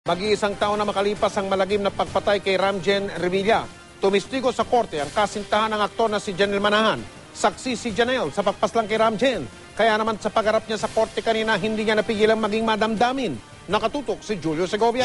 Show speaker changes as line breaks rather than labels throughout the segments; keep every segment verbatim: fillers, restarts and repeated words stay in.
Mag-iisang taon na makalipas ang malagim na pagpatay kay Ramjen Revilla. Tumistigo sa korte ang kasintahan ng aktor na si Janelle Manahan. Saksi si Janelle sa pagpaslang kay Ramjen. Kaya naman sa pagharap niya sa korte kanina, hindi niya napigilang maging madamdamin. Nakatutok si Julio Segovia.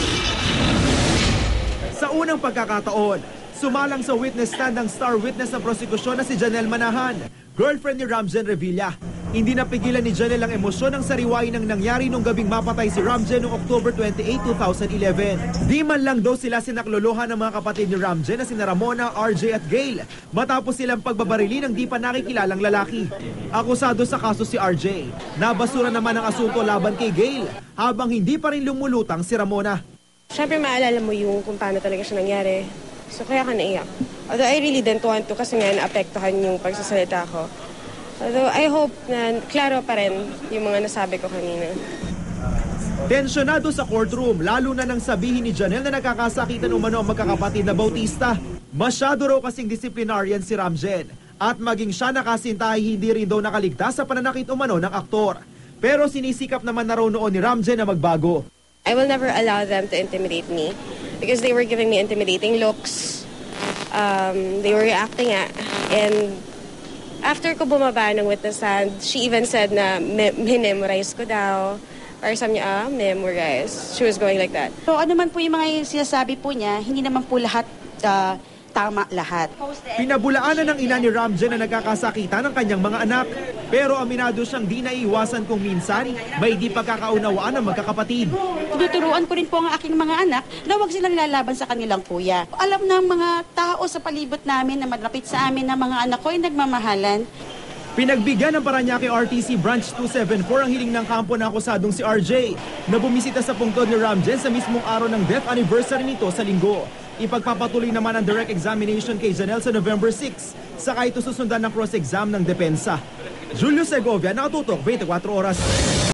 Sa unang pagkakataon, sumalang sa witness stand ang star witness ng prosekusyon na si Janelle Manahan, girlfriend ni Ramjen Revilla. Hindi napigilan ni Janelle ang emosyon ng sariwain ng nangyari nung gabing mapatay si Ramjen noong October twenty-eighth, two thousand eleven. Di man lang daw sila sinaklolohan ng mga kapatid ni Ramjen na sina Ramona, R J at Gail matapos silang pagbabarili ng di pa nakikilalang lalaki. Akusado sa kaso si R J. Nabasura naman ang asunto laban kay Gail habang hindi pa rin lumulutang si Ramona.
Siyempre maalala mo yung kung paano talaga siya nangyari. So kaya ka naiyak. Although I really didn't want to kasi nga naapektuhan yung pagsasalita ko. Although I hope na klaro pa rin yung mga nasabi ko kanina.
Tensyonado sa courtroom, lalo na nang sabihin ni Janelle na nagkakasakitan umano ang magkakapatid na Bautista. Masyado raw kasing disciplinarian si Ramjen at maging siya nakasinta ay hindi rin daw nakaligtas sa pananakit umano ng aktor. Pero sinisikap naman na raw noon ni Ramjen na magbago.
I will never allow them to intimidate me because they were giving me intimidating looks. Um, they were reacting at, and after ko bumaba ng witness stand, she even said na memorize ko daw. Or sabi niya, ah, memorize. She was going like that.
So ano man po yung mga sinasabi po niya, hindi naman po lahat uh, tama lahat.
Pinabulaanan ng ina ni Ramjen na nagkakasakitan ng kanyang mga anak. Pero aminado siyang di naiiwasan kung minsan may di pagkakaunawaan ng magkakapatid.
Tinuturuan ko rin po ang aking mga anak na huwag silang lalaban sa kanilang kuya. Alam ng mga tao sa palibot namin na malapit sa amin na mga anak ko ay nagmamahalan.
Pinagbigyan ng Parañaque R T C Branch two seventy-four ang hiling ng kampo na akusadong si R J na bumisita sa pungtod ni Ramjen sa mismong araw ng death anniversary nito sa linggo. Ipagpapatuloy naman ang direct examination kay Janelle sa November sixth, saka ito susundan ng cross-exam ng depensa. Julio Segovia, Nakatutok, twenty-four oras.